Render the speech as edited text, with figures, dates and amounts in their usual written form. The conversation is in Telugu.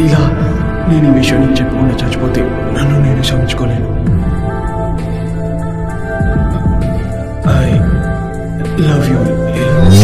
లీలా, నేను ఈ విషయం నీకు చెప్పకుండా చచ్చిపోతే నన్ను నేను క్షమించుకోలేను. I love you Leela.